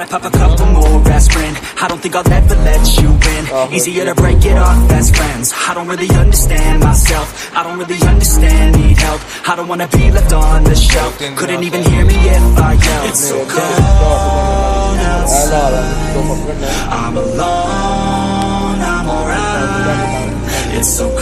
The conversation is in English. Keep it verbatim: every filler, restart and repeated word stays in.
Gotta pop a couple more aspirin. I don't think I'll ever let you in. Easier to break it off best friends. I don't really understand myself. I don't really understand, need help. I don't wanna be left on the shelf. Couldn't even hear me if I yelled. It's so cold outside. I'm alone, I'm alright. It's so